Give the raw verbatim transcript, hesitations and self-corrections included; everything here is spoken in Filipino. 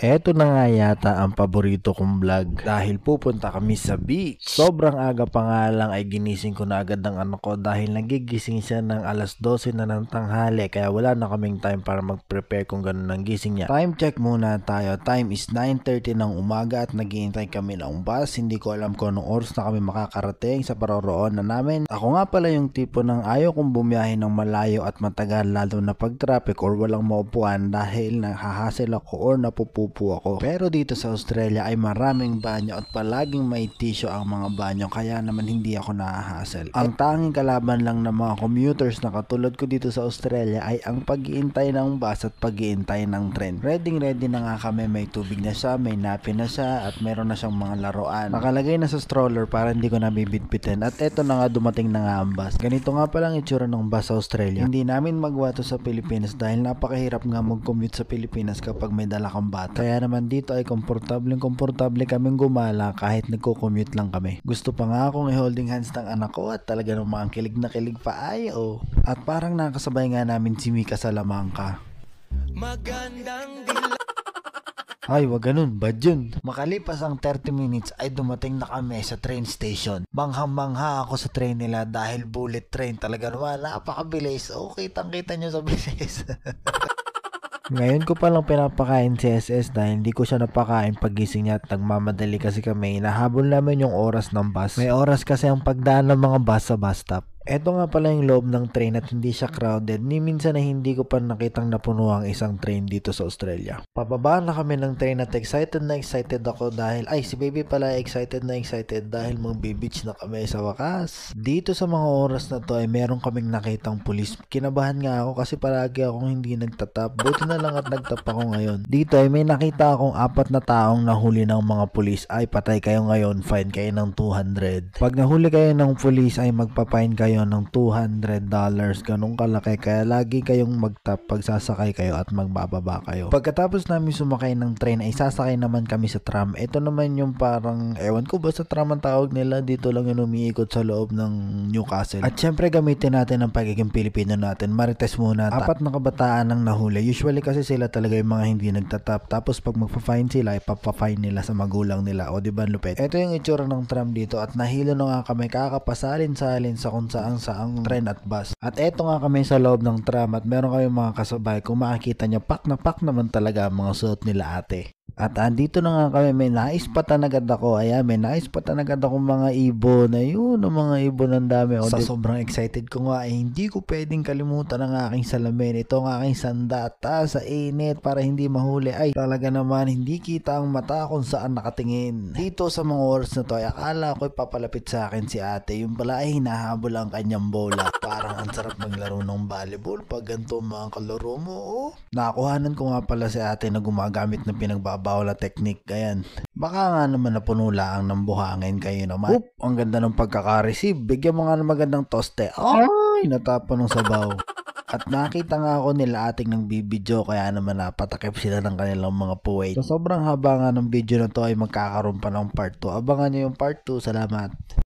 Eto na nga yata ang paborito kong vlog dahil pupunta kami sa beach. Sobrang aga pa nga lang ay ginising ko na agad ng anak ko dahil nagigising siya ng alas dose na ng tanghali kaya wala na kaming time para mag-prepare kung ganun ang gising niya. Time check muna tayo. Time is nine thirty ng umaga at naghihintay kami ng bus. Hindi ko alam kung anong oras na kami makakarating sa paroroonan namin. Ako nga pala yung tipo ng ayaw kong bumiyahe ng malayo at matagal lalo na pag traffic or walang maupuan dahil nahahassle ako or napupupo ako. Pero dito sa Australia ay maraming banyo at palaging may tissue ang mga banyo kaya naman hindi ako nahahassle. Ang tanging kalaban lang ng mga commuters na katulad ko dito sa Australia ay ang pag-iintay ng bus at pag-iintay ng train. Ready ready na nga kami, may tubig na siya, may napi na siya at meron na siyang mga laruan. Nakalagay na sa stroller para hindi ko nabibitbitin at eto na nga dumating na nga ang bus. Ganito nga palang itsura ng bus sa Australia. Hindi namin magawa to sa Pilipinas dahil napakahirap nga mag-commute sa Pilipinas kapag may dala kang bata. Kaya naman dito ay komportableng komportable kaming gumala kahit nagko-commute lang kami. Gusto pa nga akong i-holding hands ng anak ko at talaga namang kilig na kilig pa ay oh. At parang nakasabay nga namin si Mika sa lamangka. Magandang dila. Ay, wag ganun, bad yun. Makalipas ang thirty minutes ay dumating na kami sa train station. Manghang-mangha ako sa train nila dahil bullet train talaga naman. Napakabilis. Okay, tangkita nyo sa bilis. Ngayon ko palang pinapakain si S S dahil hindi ko siya napakain pagising niya at nagmamadali kasi kami. Nahabol namin yung oras ng bus. May oras kasi ang pagdaan ng mga bus sa bus stop. Eto nga pala yung loob ng train at hindi siya crowded. Ni minsan na hindi ko pa nakitang napuno ang isang train dito sa Australia. Pababa na kami ng train at excited na excited ako dahil ay si baby pala excited na excited dahil magbe-beach na kami sa wakas. Dito sa mga oras na to ay meron kaming nakitang pulis. Kinabahan nga ako kasi palagi akong hindi nagtatap. Buti na lang at nagtap ako ngayon. Dito ay may nakita akong apat na taong nahuli ng mga pulis. Ay patay kayo ngayon, fine kayo ng two hundred. Pag nahuli kayo ng pulis ay magpa-fine kayo ng two hundred dollars, ganun kalaki kaya lagi kayong magtap pag sasakay kayo at magbababa kayo. Pagkatapos namin sumakay ng train ay sasakay naman kami sa tram. Ito naman yung parang ewan ko ba sa tram ang tawag nila, dito lang yung umiikot sa loob ng Newcastle. At syempre gamitin natin ang pagiging Pilipino natin. Marites muna, apat na kabataan ang nahuli. Usually kasi sila talaga yung mga hindi nagtatap, tapos pag magpa-fine sila ipapa-fine nila sa magulang nila. O diba lupet? Ito yung itsura ng tram dito at nahilo na nga kami kakapasalin-salin sa kung saan saang train at bus. At eto nga kami sa loob ng tram at meron kayong mga kasabay. Kung makikita nyo, pak na pak naman talaga ang mga suot nila ate. At andito na nga kami, may naispatan agad ako. Ayan, may naispatan agad ako mga ibon. Ayun, ang mga ibon ang dami. O, sa sobrang excited ko nga, eh, hindi ko pwedeng kalimutan ang aking salamin. Ito ang aking sandata sa init para hindi mahuli. Ay, talaga naman, hindi kita ang mata kung saan nakatingin. Dito sa mga oras na to, ay akala ko papalapit sa akin si ate. Yung pala ay hinahabol ang kanyang bola. Parang ang sarap maglaro ng volleyball pag ganito mga kalaro mo. Oh. Nakakuhanan ko nga pala si ate na gumagamit ng pinagbabawal na technique. Ayan. Baka nga naman napuno lang ng buhangin kayo naman. Oop, ang ganda ng pagkaka-receive. Bigyan mo nga ng magandang toste. Ay, natapon ng sabaw. At nakita nga ako nila ating ng bibidyo kaya naman napatakip sila ng kanilang mga puwet. So sobrang haba nga ng video na to ay magkakaroon pa ng part two. Abangan nyo yung part two. Salamat.